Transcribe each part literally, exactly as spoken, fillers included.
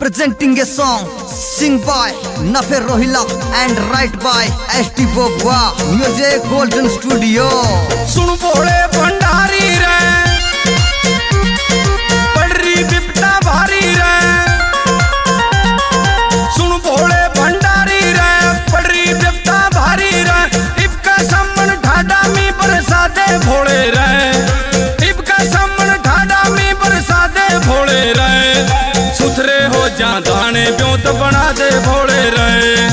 Presenting a song sing by Nafer Rohila and write by S T Bogwa. Music Golden Studio. सुन भोले भंडारी रे बड़ी विपदा भारी रे। सुन भोले भंडारी रे बड़ी विपदा भारी रे। इबका समन ठाडा मी बरसादे भोले रे। इबका समन ठाडा मी बरसादे भोले रे। सुथरे हो जा दाने ब्योत बना दे भोले रे।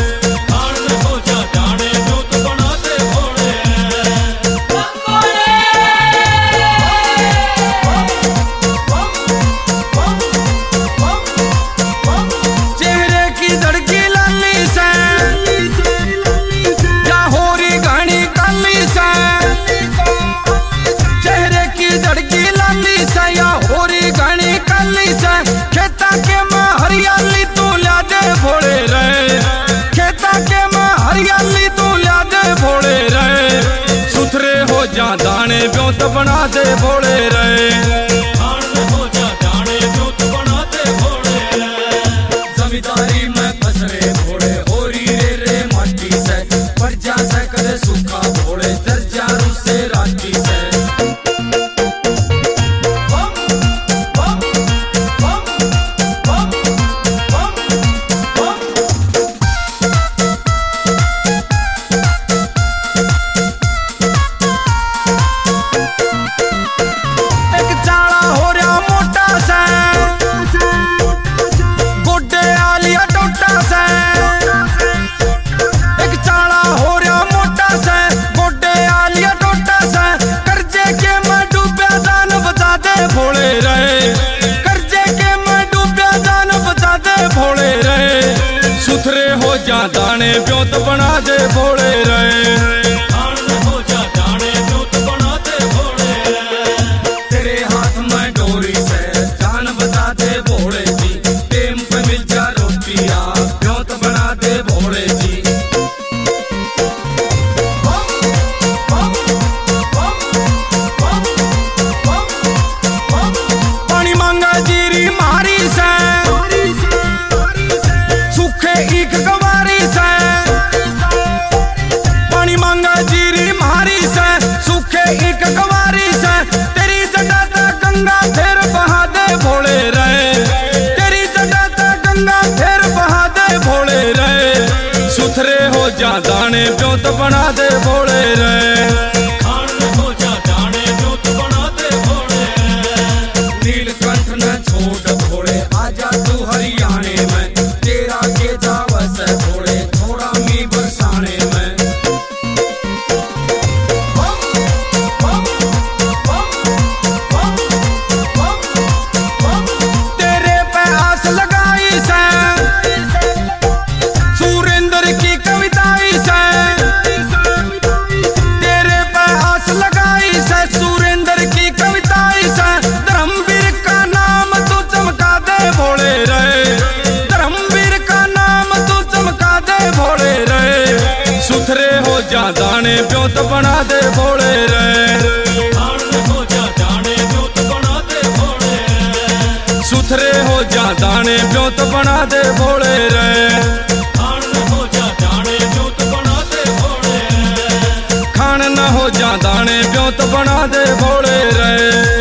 खेता के मां हरियाली तू ला दे भोले रे। खेता के मां हरियाली तू ला दे भोले रे। सुथरे हो जा दाने ब्योत बना दे भोले रे। हो जा दाने ब्योत बना दे भोले रे। जमींदारी में फसरे भोले होरी रे रे माटी से पर जा से करे सूखा भोले दर्जा से राती से। भोले रे कर्जे के मैं डूबया जान बचा दे भोले रे। सुथरे हो जा दाने ब्योत बना दे भोले रे। हो जा दाने ब्योत बना दे भोले रे। तेरे हाथ में डोरी से जान बचा दे भोले जी। टेम पे मिल जा रोटियां ब्योत बना दे भोले जी। एक गवारी से तेरी जटा गंगा फिर बहा दे भोले रे। तेरी जटा गंगा फिर बहा दे भोले रे। सुथरे हो जा दाने ब्योत बना दे भोले रे। हो जा दाने ब्योत बना दे भोले रे। नीलकंठ न छोड़ भोले आजा तू हरियाणे में। तेरा के जावस भोले थोड़ा मी बरसाने में। सुथरे हो जा दाने ब्योत बना दे भोले रे। हो जा दाने ब्योत बना दे भोले रे। सुथरे हो जा दाने ब्योत बना दे भोले रे। हो जा दाने ब्योत बना दे भोले रे। खान न हो जा दाने ब्योत बना दे भोले रे।